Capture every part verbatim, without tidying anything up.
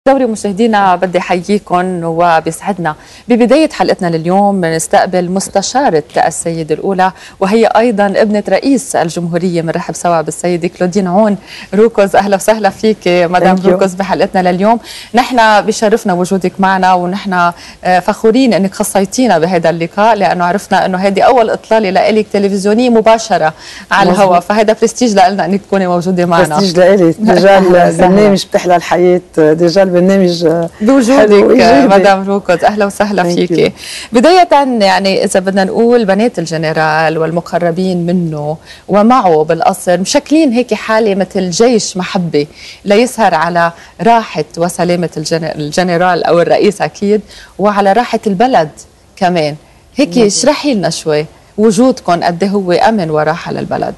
دوري مشاهدينا بدي احييكم وبيسعدنا ببدايه حلقتنا لليوم نستقبل مستشاره السيده الاولى وهي ايضا ابنه رئيس الجمهوريه. بنرحب سوا بالسيده كلودين عون روكوز. اهلا وسهلا فيك مدام روكوز بحلقتنا لليوم. نحن بشرفنا وجودك معنا ونحن فخورين انك خصيتينا بهذا اللقاء لانه عرفنا انه هذه اول اطلاله لك تلفزيونيه مباشره على الهواء، فهذا برستيج لنا انك تكوني موجوده معنا. برستيج لإلي ديجا برنامج بتحلى الحياه، ديجا البرنامج بوجودك مدام روكوز. اهلا وسهلا فيكي. بدايه يعني اذا بدنا نقول بنات الجنرال والمقربين منه ومعه بالقصر مشكلين هيك حاله مثل جيش محبه ليسهر على راحه وسلامه الجنرال او الرئيس اكيد وعلى راحه البلد كمان. هيك اشرحي لنا شوي وجودكم قد هو امن وراحه للبلد.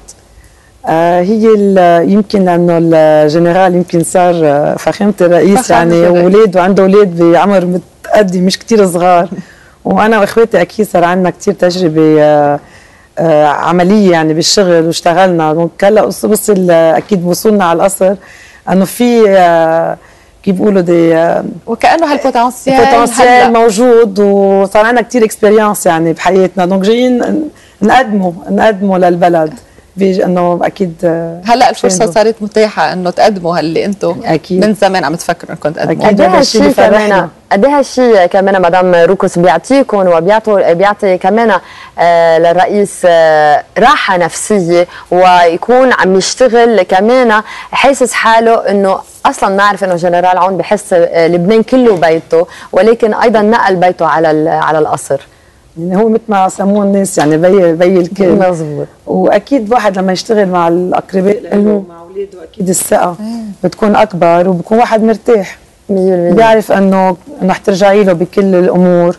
آه هي يمكن انه الجنرال يمكن صار فخامه الرئيس فخامة يعني اولاد وعنده اولاد بعمر متقدم مش كثير صغار وانا واخواتي اكيد صار عندنا كثير تجربه آه آه عمليه يعني بالشغل واشتغلنا. دونك هلا بصل اكيد وصولنا على القصر انه في آه كيف بيقولوا دي آه وكانه هالبوتنسيال البوتنسيال موجود وصار عندنا كثير اكسبيرينس يعني بحياتنا. دونك جايين نقدمه نقدمه للبلد بيجي انه اكيد هلا الفرصه صارت متاحه انه تقدموا اللي انتم من زمان عم تفكروا انكم تقدموا. قد ايه هالشيء كمان قد ايه هالشيء كمان مدام روكوس بيعطيكم وبيعطوا بيعطي كمان آه للرئيس آه راحه نفسيه ويكون عم يشتغل كمان حاسس حاله انه اصلا نعرف انه جنرال عون بحس آه لبنان كله بيته ولكن ايضا نقل بيته على على القصر. يعني هو مثل ما سموه الناس يعني بي بي الكل مظبوط. واكيد واحد لما يشتغل مع الاقرباء له مع اولاده اكيد الثقه بتكون اكبر وبكون واحد مرتاح مية بالمية بيعرف انه انه حترجعي له بكل الامور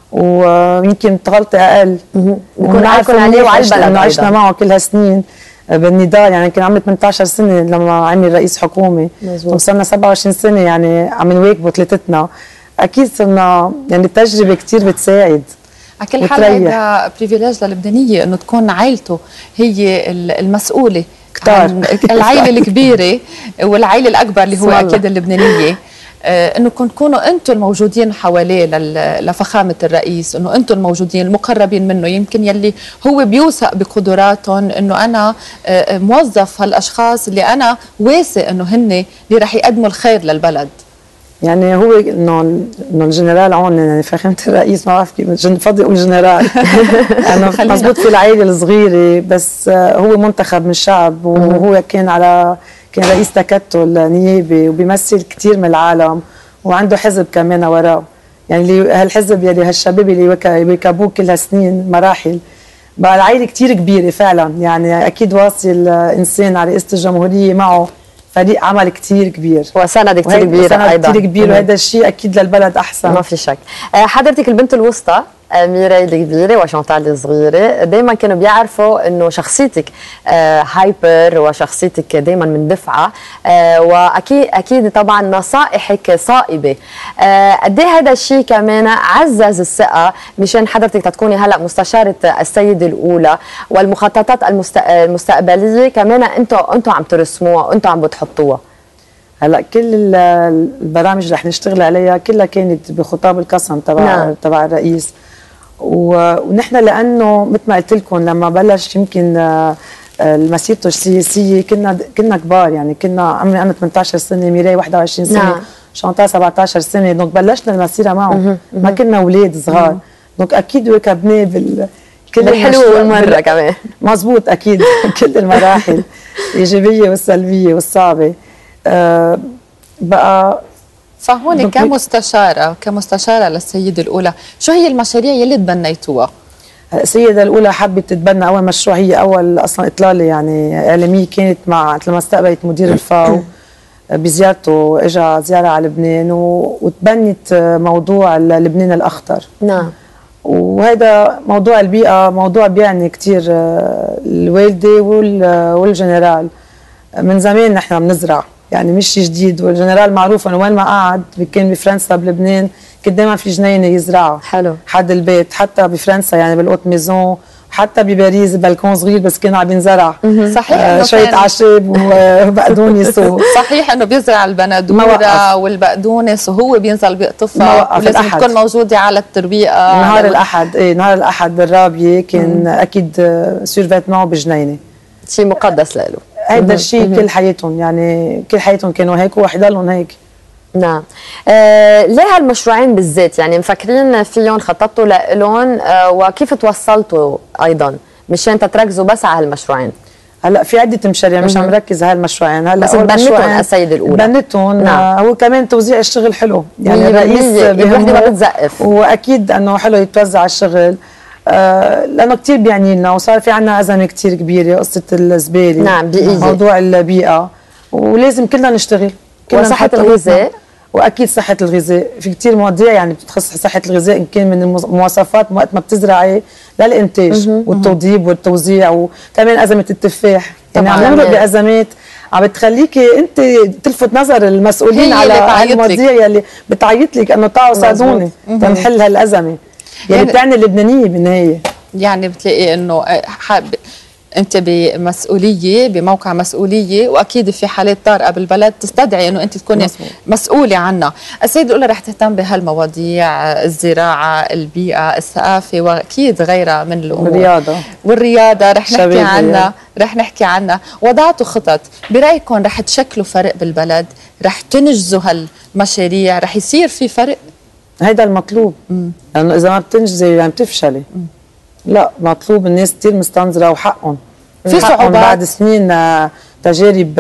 ويمكن تغلطي اقل بكون عارفين عليه وعلى البلد انه عشنا معه كل هالسنين بالنضال. يعني كان عمري ثمانية عشر سنه لما عمل رئيس حكومه وصلنا سبعة وعشرين سنه يعني عم نواكبوا ثلاثتنا. اكيد صرنا يعني التجربه كثير بتساعد. على كل حال هذا بريفيليج للبنانيه انه تكون عائلته هي المسؤوله عن العائله الكبيره والعائله الاكبر اللي هو اكيد اللبنانيه، آه انه تكونوا انتم الموجودين حواليه لفخامه الرئيس، انه انتم الموجودين المقربين منه يمكن يلي هو بيوثق بقدراتهم انه انا آه موظف هالاشخاص اللي انا واثق انه هن اللي رح يقدموا الخير للبلد. يعني هو انه انه الجنرال عون يعني فخامه الرئيس ما بعرف كيف بفضل اقول جنرال انه مضبوط في العائله الصغيره بس هو منتخب من الشعب وهو كان على كان رئيس تكتل نيابي وبيمثل كثير من العالم وعنده حزب كمان وراه. يعني هالحزب يلي هالشباب اللي بيركبوه كل هالسنين مراحل بقى العائله كثير كبيره فعلا. يعني اكيد واصل انسان على رئاسه الجمهوريه معه فريق عمل كثير كبير وسند كثير كبير وسند ايضا كثير كبير وهذا الشيء اكيد للبلد احسن ما في شك. حضرتك البنت الوسطى ميراي الكبيره وشانتال الصغيره دائما كانوا بيعرفوا انه شخصيتك هايبر وشخصيتك دائما مندفعه واكيد اكيد طبعا نصائحك صائبه. قد ايه هذا الشيء كمان عزز الثقه مشان حضرتك تكوني هلا مستشاره السيده الاولى والمخططات المستقبليه كمان انتم انتم عم ترسموها انتم عم بتحطوها. هلا كل البرامج اللي رح نشتغل عليها كلها كانت بخطاب القسم تبع نعم. تبع الرئيس. ونحن لانه مثل ما قلت لكم لما بلش يمكن مسيرته السياسيه كنا كنا كبار. يعني كنا عمري انا ثمانية عشر سنه ميراي واحد وعشرين سنه نعم. شانتال سبعة عشر سنه. دونك بلشنا المسيره معه ما كنا اولاد صغار. دونك اكيد واكبناه بال كل الحلوه والمره كمان مزبوط اكيد كل المراحل الايجابيه والسلبيه والصعبه. أه بقى فهون كمستشاره كمستشاره للسيده الاولى شو هي المشاريع يلي تبنيتوها؟ السيده الاولى حبت تتبنى اول مشروع. هي اول اصلا اطلاله يعني اعلاميه كانت مع لما استقبلت مدير الفاو بزيارته اجى زياره على لبنان وتبنت موضوع لبنان الاخضر. نعم. وهذا موضوع البيئه موضوع بيعني كثير الوالده والجنرال. من زمان نحن بنزرع يعني مش شيء جديد والجنرال معروف انه وين ما قعد كان بفرنسا بلبنان كان دائما في جنينه يزرعها حلو حد البيت حتى بفرنسا يعني بالقوت ميزون حتى بباريس بلكون صغير بس كان عم ينزرع صحيح آه انه شويه اعشاب وبقدونس صحيح انه بيزرع البندوره والبقدونس وهو بينزل بيقطفها ولازم الأحد. تكون موجوده على التربيقه. نهار الاحد ايه نهار الاحد بالرابيه كان مم. اكيد سيرفيتمون بجنينه، شيء مقدس له. هيدا الشيء كل حياتهم، يعني كل حياتهم كانوا هيك وحيضلهم هيك. نعم. آه ليه هالمشروعين بالذات؟ يعني مفكرين فيهم خططوا لهم آه وكيف توصلتوا ايضا مشان تركزوا بس على هالمشروعين؟ هلا في عده مشاريع مش عم ركز على هالمشروعين. هلا بس بنتهم السيده الاولى بنتهم. نعم. هو كمان توزيع الشغل حلو، يعني الرئيس بوحده ما بتزقف، واكيد انه حلو يتوزع الشغل آه لانه كثير بيعني لنا، وصار في عندنا ازمه كثير كبيره قصه الزباله. نعم بيئيه، موضوع البيئه، ولازم كلنا نشتغل. كلنا وصحه الغذاء، واكيد صحه الغذاء. في كثير مواضيع يعني بتخص صحه الغذاء، ان كان من المواصفات وقت ما بتزرعي للانتاج والتوضيب والتوزيع، وكمان ازمه التفاح. يعني عم نمرق بازمات عم بتخليكي انت تلفت نظر المسؤولين على هالمواضيع يلي بتعيط لك انه تعالوا ساعدوني تنحل هالازمه يلي يعني بتعني اللبنانيه بالنهايه. يعني بتلاقي انه حاب انت بمسؤوليه بموقع مسؤوليه، واكيد في حالات طارئه بالبلد تستدعي انه انت تكوني مسؤوله عنها. السيده الاولى رح تهتم بهالمواضيع، الزراعه، البيئه، الثقافه، واكيد غيرها من الامور. والرياضه والرياضه رح نحكي عنها، رح نحكي عنها. وضعتوا خطط، برايكم رح تشكلوا فرق بالبلد؟ رح تنجزوا هالمشاريع؟ رح يصير في فرق؟ هيدا المطلوب، لانه اذا ما بتنجزي عم تفشلي. لا مطلوب، الناس كثير مستنظره وحقهم. في صعوبات بعد سنين تجارب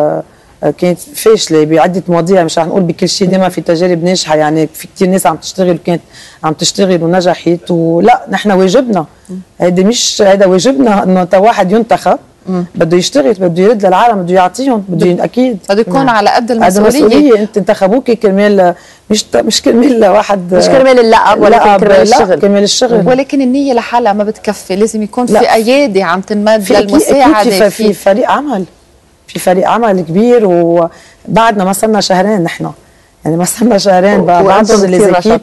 كانت فاشله بعده مواضيع، مش رح نقول بكل شيء، دائما في تجارب ناجحه. يعني في كثير ناس عم تشتغل وكانت عم تشتغل ونجحت، ولا نحن واجبنا هيدا، مش هيدا واجبنا انه تا واحد ينتخب بده يشتغل، بده يرد للعالم، بده يعطيهم، بده اكيد بده يكون نعم. على قد المسؤوليه. المسؤوليه انت انتخبوكي كرمال مش مش كرمال واحد، مش كرمال اللقب ولا كرمال الشغل، كرمال الشغل. ولكن النيه لحالها ما بتكفي، لازم يكون في ايادي عم تنمد للمساعده. في, في فريق عمل، في فريق عمل كبير، وبعدنا ما صرنا شهرين نحن، يعني ما صرنا شهرين بعدهم اللي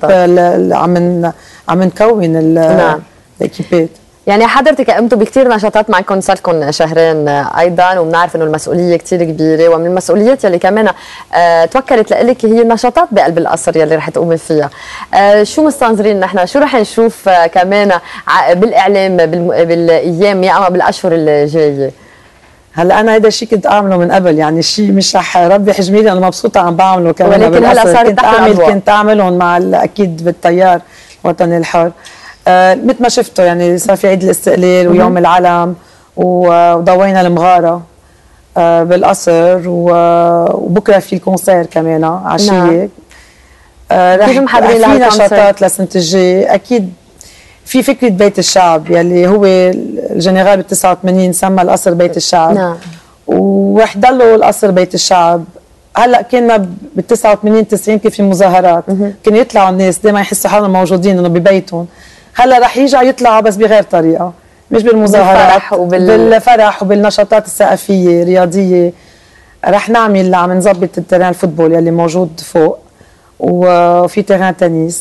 عم عم نكون الاكيبات. يعني حضرتك قمتوا بكثير نشاطات، معكم صار لكم شهرين ايضا، وبنعرف انه المسؤوليه كثير كبيره، ومن المسؤوليات يلي كمان آه توكلت لك هي النشاطات بقلب القصر يلي رح تقومي فيها. آه شو مستنظرين نحن؟ شو رح نشوف آه كمان بالاعلام بالايام يا بالاشهر الجايه؟ هلا انا هذا الشيء كنت اعمله من قبل، يعني شيء مش رح ربي حجميلي، انا مبسوطه عم بعمله كمان، ولكن هلا صار كنت اعمل كنت اعملهم مع اكيد بالتيار الوطني الحر. آه مثل ما شفتوا يعني صار في عيد الاستقلال ويوم العلم، وضوينا المغاره آه بالقصر، وبكره في الكونسير كمان عشيه. نعم. آه رح محضرين في نشاطات لسنه الجاي. اكيد في فكره بيت الشعب يلي هو الجنرال بال تسعة وثمانين سمى القصر بيت الشعب. نعم. ورح ضلوا القصر بيت الشعب. هلا كنا بال تسعة وثمانين تسعين كيف في مظاهرات، كانوا يطلعوا الناس دائما يحسوا حالهم موجودين انه ببيتهم. هلا رح يرجعوا يطلعوا بس بغير طريقه، مش بالمظاهرات، بالفرح, وبال... بالفرح وبالنشاطات الثقافيه الرياضيه. رح نعمل عم نظبط التران الفوتبول يلي موجود فوق، وفي تران تنس،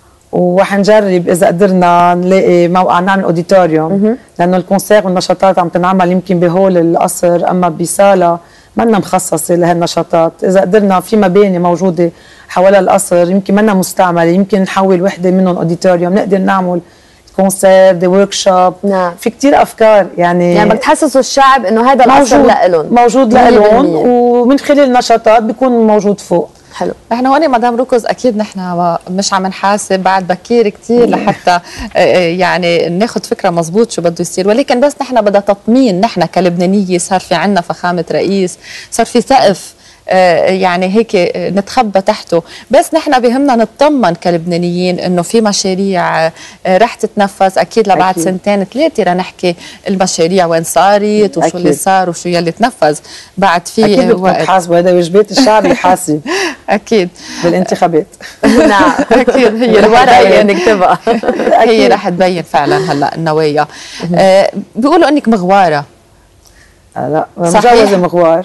وحنجرب اذا قدرنا نلاقي موقع نعمل اوديتوريوم، لانه الكونسير والنشاطات عم تنعمل يمكن بهول القصر، اما بصاله منا مخصصه لهالنشاطات. اذا قدرنا في مباني موجوده حوالي القصر يمكن منا مستعمله، يمكن نحول وحده منهم اوديتوريوم، نقدر نعمل كونسير دي ورك شوب. نعم. في كثير افكار يعني يعني بدك تحسسوا الشعب انه هذا القصر لإلهم، موجود لإلهم، ومن خلال النشاطات بيكون موجود فوق. حلو. نحن هون مدام ركز اكيد نحن مش عم نحاسب، بعد بكير كثير لحتى يعني ناخذ فكره مزبوط شو بده يصير، ولكن بس نحن بدها تطمين. نحن كلبنانيه صار في عنا فخامه رئيس، صار في سقف يعني هيك نتخبى تحته، بس نحن بهمنا نطمن كلبنانيين انه في مشاريع رح تتنفذ اكيد لبعد أكيد. سنتين ثلاثه رح نحكي المشاريع وين صارت وشو أكيد. اللي صار وشو يلي تنفذ بعد في اكيد بدكم تحاسبوا، هذا واجبات الشعب يحاسب اكيد بالانتخابات. نعم اكيد هي الورقه نكتبها هي رح تبين فعلا هلا النوايا. آه بيقولوا انك مغواره. لا مجوزه مغوار.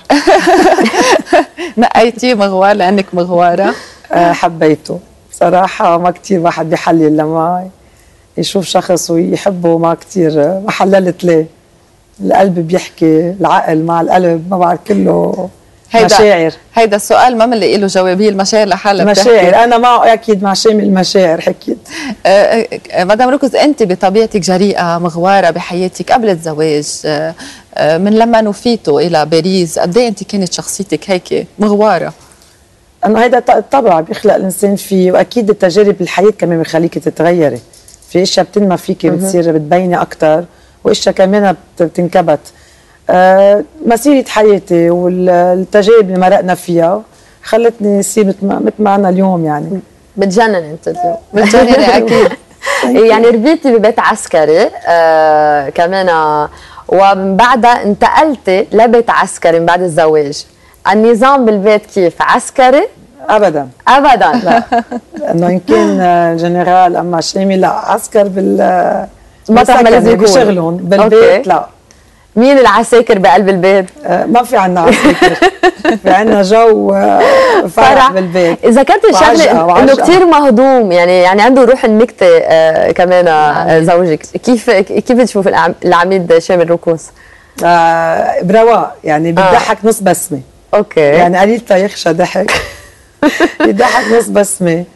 نقيتي مغوار لانك مغواره؟ حبيته صراحه، ما كثير واحد بيحلل لمعي، يشوف شخص ويحبه ما كتير ما حللت ليه. القلب بيحكي، العقل مع القلب ما بعرف كله هيدا مشاعر. هيدا السؤال ما بنلاقي له جواب، هي المشاعر لحالها بتحكي. مشاعر، انا معه اكيد مع شامل المشاعر حكيت. آه آه مدام ركز، انت بطبيعتك جريئه مغواره بحياتك قبل الزواج، آه آه من لما نفيتوا الى باريس قد ايه انت كانت شخصيتك هيك مغواره؟ انه هيدا الطبع بيخلق الانسان فيه، واكيد التجارب الحياه كمان بخليكي تتغيري. في اشياء بتنمى فيكي بتصير بتبيني اكثر، واشياء كمان بتنكبت. آه مسيره حياتي والتجارب اللي مرقنا فيها خلتني اصير مثل ما انا اليوم. يعني بتجنن انت اليوم. بتجنني اكيد. يعني ربيتي ببيت عسكري آه كمان، ومن بعدها انتقلتي لبيت عسكري من بعد الزواج. النظام بالبيت كيف؟ عسكري؟ ابدا ابدا لا. انه ان كان جنرال اما شامي لا، عسكر بال مطرح ما لازم يكون بشغلهم بالبيت. لا. مين العساكر بقلب البيت؟ آه ما في عنا عساكر. في عنا جو آه فرح بالبيت. اذا كانت الشغله انه كثير مهضوم، يعني يعني عنده روح النكته آه كمان آه زوجك، كيف كيف تشوف العميد شامل ركوس؟ آه برواق، يعني بتضحك آه. نص بسمه. اوكي، يعني قليل يخشى ضحك. يضحك نص بسمه.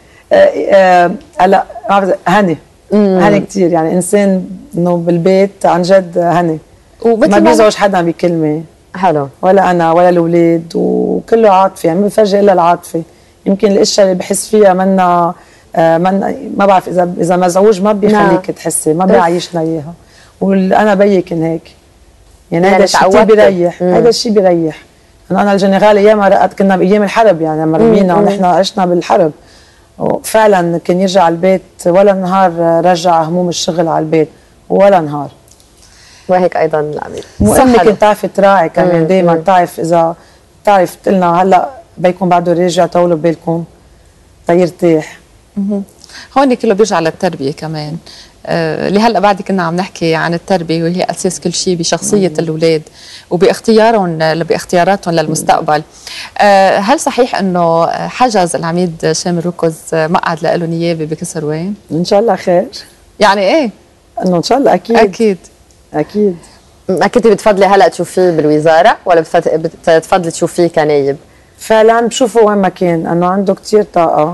هلا آه آه هني هني كثير، يعني انسان انه بالبيت عن جد هني، ما بيزعج حدا بكلمه. حلو. ولا انا ولا الاولاد، وكله عاطفي، يعني ما بفرجي الا العاطفه. يمكن الاشياء اللي بحس فيها منا آه منا ما بعرف اذا اذا مزعوج ما بيخليك تحسي، ما بيعيشنا اياها. وانا بيي كان هيك، يعني هذا الشيء كثير بيريح. هذا الشيء بيريح. انا انا الجنرال ايام رقت كنا بايام الحرب، يعني لما رمينا ونحن عشنا بالحرب، وفعلا كان يرجع على البيت ولا نهار رجع هموم الشغل على البيت ولا نهار. وهيك ايضا العميد مو انك تعرفي تراعي كمان دائما، تعرف اذا تعرف تقلنا هلا بيكون بعده راجع، طولوا بالكم تيرتاح. هون كله بيرجع للتربيه كمان. آه اللي هلا بعد كنا عم نحكي عن التربيه، وهي اساس كل شيء بشخصيه الاولاد وباختيارهم باختياراتهم للمستقبل. آه هل صحيح انه حجز العميد شامل ركز مقعد له نيابه بكسروان؟ ان شاء الله خير. يعني ايه؟ انه ان شاء الله اكيد اكيد اكيد. اكيد بتفضلي هلا تشوفيه بالوزاره ولا بتفضلي تشوفيه كنايب؟ فعلا بشوفه وين ما كان، انه عنده كثير طاقه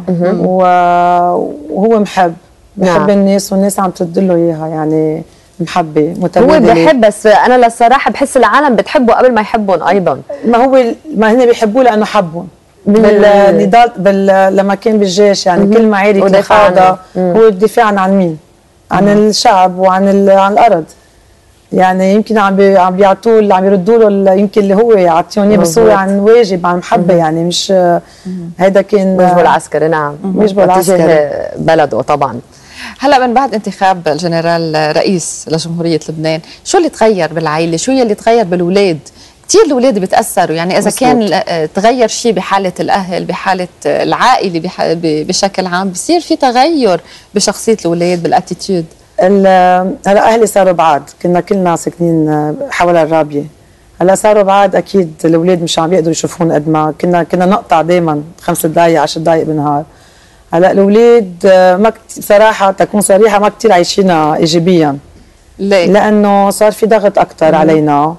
وهو محب بحب نعم. الناس، والناس عم تدله اياها، يعني محبه متبادله. هو بحب، بس انا للصراحه بحس العالم بتحبه قبل ما يحبهم ايضا. ما هو ما هن بيحبوه لانه حبهم بالنضال بال... لما كان بالجيش، يعني مم. كل معارك اللي خاضها هو الدفاع عن مين؟ عن مم. الشعب وعن ال... عن الارض. يعني يمكن عم بي... عم بيعطوه عم يردوا له يمكن اللي هو يعطيهم اياه، بس هو عن واجب، عن محبه. مم. يعني مش هيدا كان واجبه العسكري. نعم، واجبه العسكري بلده طبعا. هلا من بعد انتخاب الجنرال رئيس لجمهوريه لبنان، شو اللي تغير بالعائله؟ شو اللي تغير بالاولاد؟ كثير الاولاد بيتاثروا، يعني اذا مصروف. كان تغير شيء بحاله الاهل، بحاله العائله بشكل عام، بصير في تغير بشخصيه الاولاد بالاتيتيود. هلا اهلي صاروا بعاد، كنا كلنا ساكنين حول الرابيه، هلا صاروا بعاد، اكيد الاولاد مش عم بيقدروا يشوفون قد ما كنا كنا نقطع دائما خمس دقائق عشر دقائق بالنهار. هلا الاولاد ما بصراحه تكون صريحه ما كثير عايشينها ايجابيا. ليه؟ لانه صار في ضغط اكثر علينا،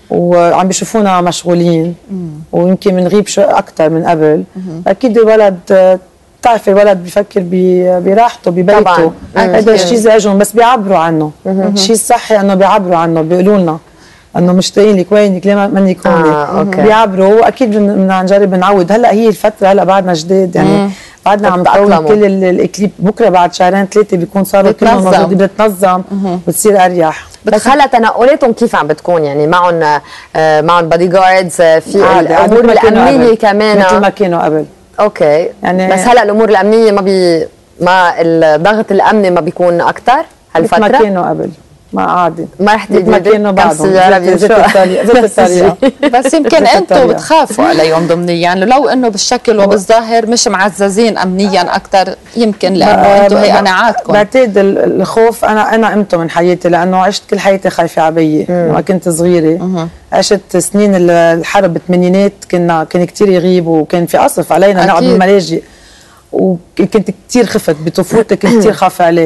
وعم بيشوفونا مشغولين، مم. ويمكن بنغيب شو اكثر من قبل. مم. اكيد الولد بتعرفي الولد بيفكر براحته ببيته، هذا الشيء زعجهم، بس بيعبروا عنه. الشيء الصحي انه بيعبروا عنه، بيقولوا لنا انه مشتاقين لك، وينك، ليه منك هون. آه، بيعبروا، واكيد بدنا نجرب نعود. هلا هي الفتره، هلا بعدنا جديد، يعني مم. بعدنا عم نطور كل الاكليب، بكره بعد شهرين ثلاثه بيكون صاروا كلهم موجودين، بتتنظم وبتصير اريح. بس هلا تنقلاتهم كيف عم بتكون؟ يعني معهم آه معهم بودي جاردز، في الامور الامنيه كمان مثل ما كانوا قبل. اوكي، يعني بس هلا الامور الامنيه ما بي ما الضغط الامني ما بيكون اكثر هالفتره؟ مثل ما كانوا قبل، ما عادي، ما رح تجيبي ما كانوا بعضهم زيت الطريقه. بس يمكن انتم بتخافوا عليهم ضمنيا، لو انه بالشكل وبالظاهر مش معززين امنيا اكثر، يمكن لانه انتم هي قناعاتكم. بعتقد الخوف، انا انا قمته من حياتي، لانه عشت كل حياتي خايفه على بيي لما كنت صغيره. عشت سنين الحرب بالثمانينات، كنا كان كثير يغيب، وكان في قصف علينا نقعد بالملاجئ، وكنت كثير خفت بطفولتي، كنت كثير خاف عليه.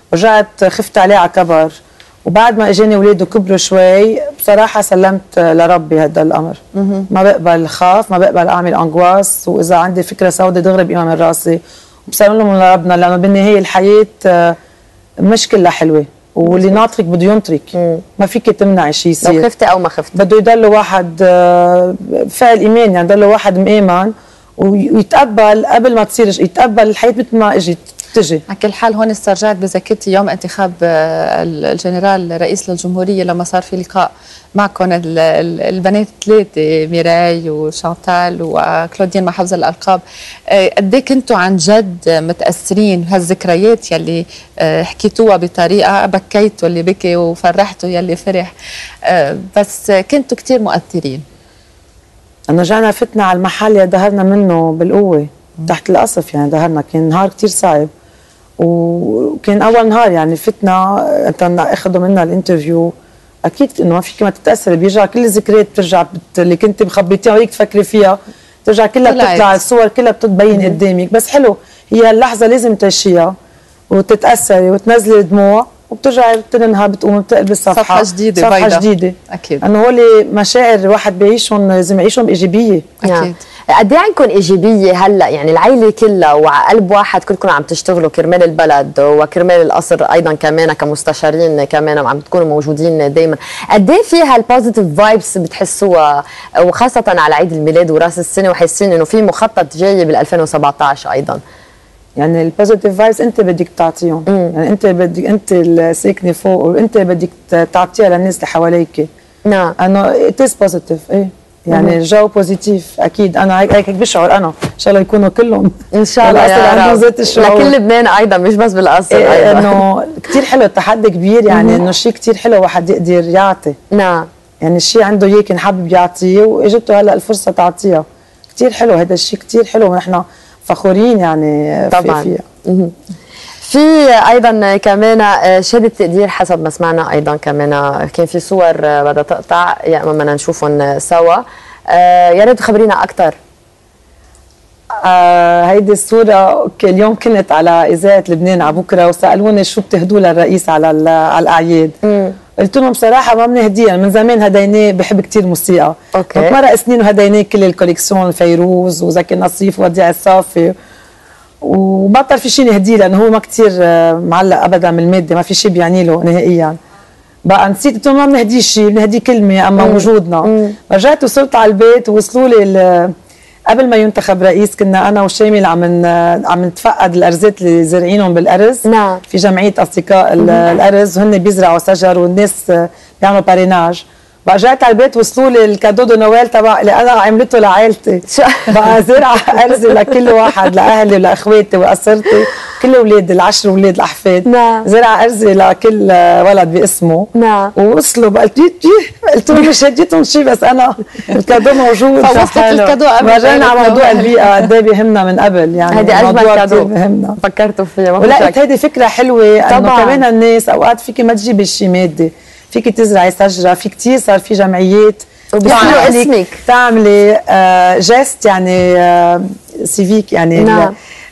ورجعت خفت عليه على كبر، وبعد ما اجاني اولاد وكبروا شوي بصراحه سلمت لربي هذا الامر. ما بقبل خاف، ما بقبل اعمل انغواس، واذا عندي فكره سوداء دغري بقيمها من راسي وبسلمهم لربنا، لانه بالنهايه الحياه مش كلها حلوه، واللي ناطرك بده ينطرك، ما فيك تمنعي شيء يصير. لو خفتي او ما خفتي بده يضل واحد فعل ايمان، يعني يضل واحد مآمن ويتقبل قبل ما تصير، يتقبل الحياه مثل ما اجت تجي. على كل حال هون استرجعت بذاكرتي يوم انتخاب الجنرال رئيس للجمهوريه، لما صار في لقاء معكم البنات ثلاثه ميراي وشانتال وكلودين مع حفظ الالقاب، قد ايه كنتوا عن جد متاثرين هالذكريات يلي حكيتوها بطريقه بكيتوا اللي بكي وفرحتوا يلي فرح، بس كنتوا كثير مؤثرين. أنا رجعنا فتنا على المحل اللي ظهرنا منه بالقوه تحت القصف، يعني ظهرنا كان نهار كثير صعب، وكان اول نهار يعني فتنا انت اخذوا منا الانترفيو، اكيد انه ما فيك ما تتاثري، بيرجع كل الذكريات بترجع اللي كنت مخبيتيها وهيك تفكري فيها بترجع كلها بتطلع، الصور كلها بتبين قدامك، بس حلو هي اللحظه لازم تعيشيها وتتاثري وتنزلي دموع وبترجعي تاني نهار بتقومي بتقلبي الصفحه صفحه جديده صفحه بيضة. جديده اكيد انه هول مشاعر الواحد بيعيشهم لازم يعيشهم بايجابيه. اكيد. قد ايه عندكم ايجابيه هلا، يعني العائله كلها وعلى قلب واحد كلكم عم تشتغلوا كرمال البلد وكرمال القصر ايضا كمان كمستشارين كمان عم تكونوا موجودين دائما، قد ايه فيها البوزيتيف فايبس بتحسوها وخاصه على عيد الميلاد وراس السنه وحاسين انه في مخطط جاي بال ألفين وسبعطعش ايضا؟ يعني البوزيتيف فايبس انت بدك تعطيهم، يعني انت بدك انت الساكنه فوق وانت بدك تعطيها للناس اللي حواليك. نعم انه ات از بوزيتيف، ايه يعني الجو بوزيتيف اكيد. انا هيك هيك بشعر، انا ان شاء الله يكونوا كلهم ان شاء الله يا رب لكل لبنان ايضا مش بس بالقصر. إيه ايضا انه كثير حلو، التحدي كبير، يعني انه شيء كثير حلو واحد يقدر يعطي. نعم يعني الشيء عنده اياه كان حابب يعطيه واجته هلا الفرصه تعطيها، كثير حلو هذا الشيء، كثير حلو ونحن فخورين يعني طبعا فيها. في ايضا كمان شهاده تقدير حسب ما سمعنا، ايضا كمان كان في صور بدها تقطع يا اما بدنا نشوفهم سوا، آه يا ريت تخبرينا اكثر. آه هيدي الصوره اليوم كنت على اذاعه لبنان على بكره وسالوني شو بتهدوا للرئيس على على الاعياد. مم. قلت لهم بصراحه ما بنهديها، من زمان هديناه، بحب كثير موسيقى. اوكي. مرق سنين وهديناه كل الكوليكسيون، فيروز وزكي نصيف ووديع الصافي، وبطل في شيء نهديه لانه هو ما كثير معلق ابدا من الماده، ما في شيء بيعني له نهائيا. بقى نسيت قلت لهم ما بنهديه شيء، بنهديه كلمه اما مم. وجودنا. مم. رجعت وصلت على البيت ووصلوا لي قبل ما ينتخب رئيس كنا انا وشامل عم عم نتفقد الارزات اللي زارعينهم بالارز. نعم. في جمعيه اصدقاء الارز، وهن بيزرعوا شجر والناس بيعملوا باريناج. بقى رجعت على البيت وصلوا لي الكادو دو نويل تبع اللي انا عملته لعائلتي. بقى زرعه ارزه لكل واحد، لاهلي ولاخواتي واسرتي، كل اولادي العشر اولاد الاحفاد. نعم. زرعه ارزه لكل ولد باسمه. نعم. ووصلوا بقى قلت قلت لهم مش هديتهم شيء بس انا الكادو موجود. فوصلت الكادو قبل. رجعنا على موضوع البيئه قد ايه بيهمنا من قبل، يعني هيدي اجمل كادو بيهمنا فكرتوا فيها. ولقيت هيدي فكره حلوه انه كمان الناس اوقات فيكي ما تجيبي شيء مادي، فيك تزرعي شجره، في كثير صار في جمعيات وبيعملوا اسمك تعملي آه جست يعني آه سيفيك يعني. نعم.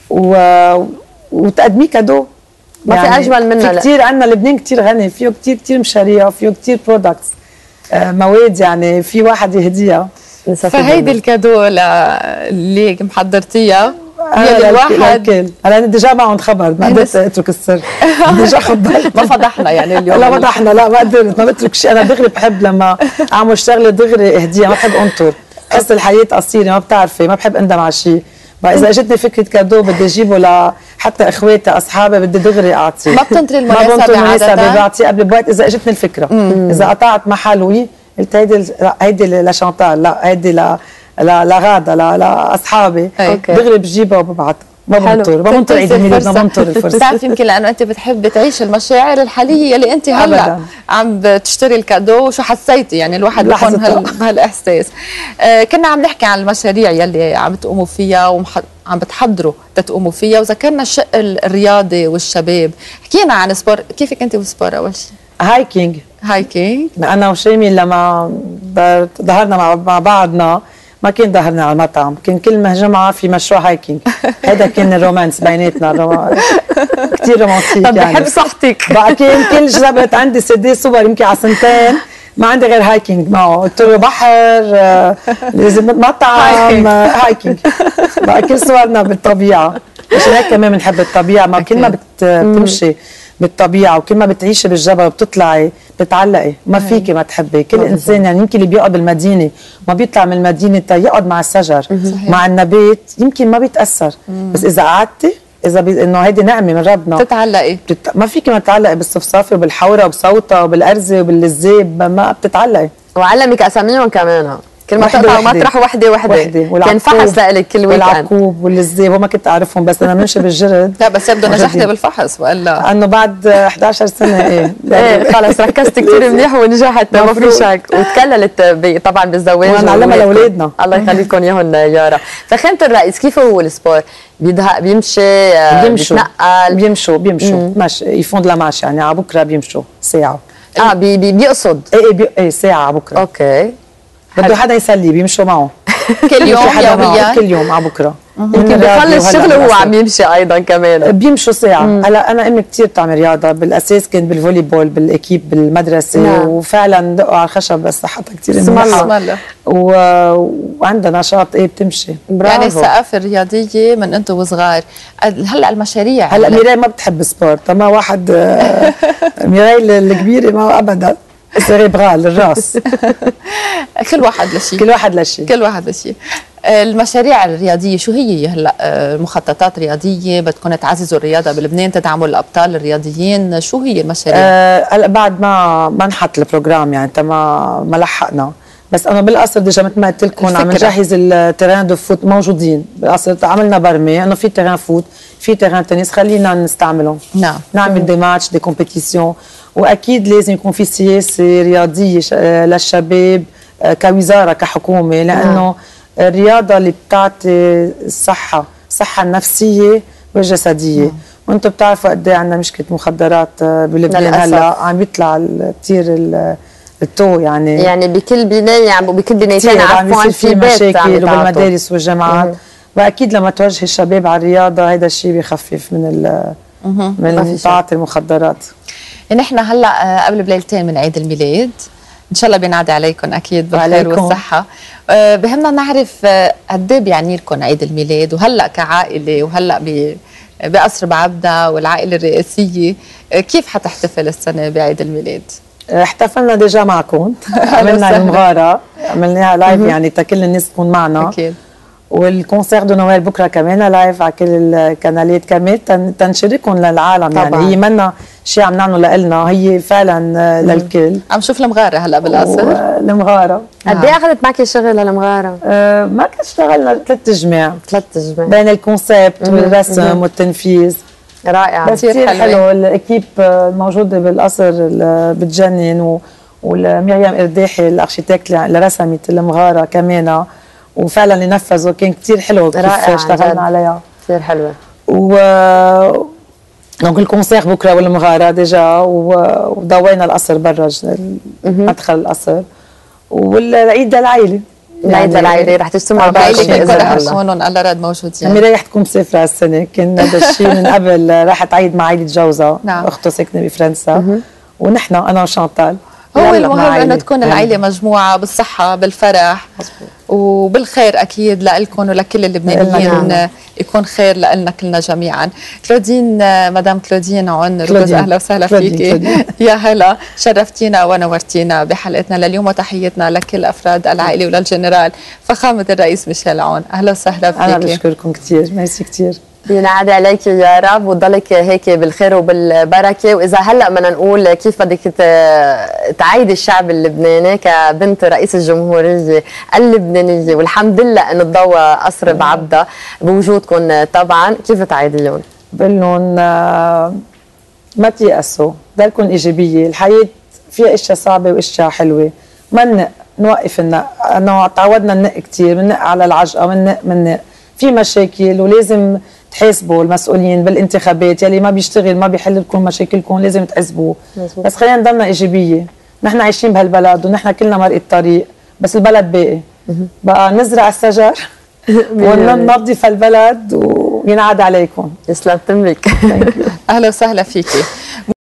وتقدمي كادو، ما يعني في اجمل منها. في كثير عندنا لبنان كثير غني، فيه كثير كثير مشاريع، فيه كثير برودكتس آه مواد، يعني في واحد يهديها. فهيدي الكادو اللي محضرتيها يلي الواحد هلا ديجا معهم خبر، ما قدرت اترك السر. ديجا خبرت ما فضحنا يعني اليوم. لا فضحنا، لا ما قدرت، ما بترك شيء. انا دغري بحب لما اعمل شغله دغري اهديها، ما بحب انطر، بحس الحياه قصيره ما بتعرفي، ما بحب اندم على شيء. فاذا اجتني فكره كادو بدي اجيبه لحتى اخواتي اصحابي بدي دغري اعطيه، ما بتنطري المناسبه عاده، بعطيه قبل بوقت اذا اجتني الفكره. مم. اذا قطعت محل قلت هيدي هيدي لشانتال، لا هيدي ل لا لغاده لا لاصحابي، دغري بجيبها وببعتها، ما بنطر ما بنطر عيد الميلاد، ما بنطر الفرصه. بتعرف يمكن لانه انت بتحب تعيش المشاعر الحاليه اللي انت هلا عم بتشتري الكادو، شو حسيتي يعني الواحد بيكون هالاحساس. آه كنا عم نحكي عن المشاريع يلي عم تقوموا فيها وعم بتحضروا تتقوموا فيها، وذكرنا الشق الرياضي والشباب. حكينا عن سبور، كيفك انت والسبور اول شيء؟ هايكينج. هايكينج انا وشيمي لما ظهرنا مع بعضنا ما كان ظهرنا على المطعم، كان كل جمعه في مشروع هايكينج. هذا كان الرومانس بيناتنا. كثير رومانتيك. طب يعني بحب صحتك. بقى كل كل جبت عندي سدي صور يمكن على سنتين ما عندي غير هايكينج معه، قلت له بحر آه، لازم مطعم آه، هايكينج. بقى كل صورنا بالطبيعه، عشان هيك كمان بنحب الطبيعه. ما كل ما بت- بتمشي بالطبيعه وكل ما بتعيشي بالجبل وبتطلعي بتتعلقي، ما فيكي ما تحبي. كل انسان يعني يمكن اللي بيقعد بالمدينه ما بيطلع من المدينه تا يقعد مع الشجر مع النبات يمكن ما بيتاثر، بس اذا قعدتي اذا بي... انه هيدي نعمه من ربنا تتعلقي بتت... ما فيكي ما تتعلقي بالصفصافه وبالحوره وبصوتها وبالارزه وباللذاب، ما بتتعلقي. وعلمك اساميهم كمان، كل ما وحدة تقطع وحدة. مطرح وحده وحده. وحده كان فحص لك كل ويك اند. والعقوب واللذاب وما كنت اعرفهم، بس انا بمشي بالجرد. لا بس يبدو وجدي. نجحتي بالفحص والا انه بعد إحدى عشرة سنه ايه ايه خلص ركزت كثير منيح ونجحت، ما في مفروض. شك. وتكللت ب- طبعا بالزواج. ونعلمها وولادكم. لأولادنا. الله يخليكم اياهم يارا. فخامة الرئيس كيف هو السبور؟ بيدهق بيمشي آه، بيمشوا بيتنقل بيمشوا بيمشوا ماشي يفون لا ماشي يعني على بكره بيمشوا ساعه. اه بي بي بيقصد. ايه ايه بي... ايه ساعه على بكره. اوكي بده حدا يسليه بيمشوا معه كل يوم في حدا معه يوميا؟ كل يوم على بكره. يمكن بيخلص شغله وهو عم يمشي ايضا كمان. بيمشوا ساعة. هلا أنا أمي كثير بتعمل رياضة، بالأساس كنت بالفولي بول بالإكيب بالمدرسة. نعم. وفعلا دقوا على الخشب بس صحتها كثير اسم منيحة. الله. و... وعندها نشاط إيه بتمشي. برافو. يعني الثقافة الرياضية من أنتم وصغار. هلا المشاريع هلا ميراي ما بتحب سبورت، ما واحد آه، ميراي الكبيرة ما أبدا سيريبرال الراس. كل واحد لشيء كل واحد لشيء كل واحد لشيء. المشاريع الرياضية شو هي هلا؟ مخططات رياضية بدكم تعززوا الرياضة بلبنان، تدعموا الأبطال الرياضيين، شو هي المشاريع؟ هلا أه بعد ما ما انحط البروجرام يعني انت ما ما لحقنا، بس انا بالقصر ديجا مثل ما قلت لكم عم نجهز التيران دو فوت موجودين بالقصر، عملنا برمي انه في تيران فوت في تيران تنس خلينا نستعملهم. نعم نعمل دي ماتش دي كومبيتيسيون، واكيد لازم يكون في سياسه رياضيه للشباب كوزاره كحكومه، لانه الرياضه اللي بتعطي الصحه الصحه النفسيه والجسديه. وانتم بتعرفوا قد ايه عندنا مشكله مخدرات بلبنان هلا عم بيطلع كثير التو يعني يعني بكل بنايه عم بكل بنايتين عفوا في مشاكل وبالمدارس والجامعات. واكيد لما توجه الشباب على الرياضه هذا الشيء بيخفف من ال من تعاطي المخدرات. نحن هلا قبل بليلتين من عيد الميلاد، ان شاء الله بينعاد عليكم اكيد بالخير والصحه. أه بهمنا نعرف قد ايه بيعني لكم عيد الميلاد، وهلا كعائله وهلا بقصر بعبدا والعائله الرئاسيه كيف حتحتفل السنه بعيد الميلاد؟ احتفلنا ديجا معكم، عملنا المغاره عملناها لايف يعني تكل الناس تكون معنا اكيد. والكونسير دو نويل بكره كمان لايف على كل الكنالات كمان تنشركهم للعالم طبعا. يعني هي منا شيء عم نعمله لنا، هي فعلا للكل. عم شوف المغاره هلا بالقصر. المغاره قد ايه اخذت معك الشغل للمغاره؟ أه ما كنت اشتغلنا ثلاث جماع ثلاث جماع بين الكونسيبت والرسم والتنفيذ. رائع كثير حلو. الاكيب الموجوده بالقصر بتجنن، ومريم ارداحي الاركيتكت اللي رسمت المغاره كمان وفعلا اللي نفذوا كان كثير حلو كيف اشتغلنا عليها كثير حلوه. و دونك الكونسير بكره والمغاره ديجا وضوينا القصر برا مدخل القصر، والعيد للعائله العيد للعائله رح تجتمعوا بعائله كلها هون الله راد موجودين. ميراي رح تكون مسافره هالسنه، كان هذا الشيء من قبل راحت عيد مع عائله جوزها. نعم. اخته ساكنه بفرنسا ونحن انا وشانتال. هو المهم انه تكون العائله مجموعه بالصحه بالفرح وبالخير اكيد لكم ولكل اللبنانيين، يكون خير لنا كلنا جميعا. كلودين مدام كلودين عون ركز اهلا وسهلا فيكي. يا هلا شرفتينا ونورتينا بحلقتنا لليوم، وتحيتنا لكل افراد العائله وللجنرال فخامه الرئيس ميشيل عون. اهلا وسهلا فيكي. انا بشكركم كثير، ميرسي كثير. ينعاد عليك يا رب وتضلك هيك بالخير وبالبركه. واذا هلا بدنا نقول كيف بدك تعيدي الشعب اللبناني كبنت رئيس الجمهوريه اللبنانيه، والحمد لله انه تضوى قصر بعبدا بوجودكم طبعا، كيف تعيديهم؟ بقول لهم ما تيأسوا، ضلكم ايجابيه، الحياه فيها اشياء صعبه واشياء حلوه، ما ننق نوقف النق، انه تعودنا ننق كثير، بننق على العجقه، بننق بننق في مشاكل ولازم تحاسبوا المسؤولين بالانتخابات، يلي ما بيشتغل ما بيحل لكم مشاكلكم لازم تحاسبوه. بس خلينا نضلنا ايجابيه، نحن عايشين بهالبلد ونحن كلنا مرق الطريق، بس البلد باقي. بقى نزرع الشجر وننظف البلد و ينعاد عليكم. يسلم تمك. اهلا وسهلا فيكي.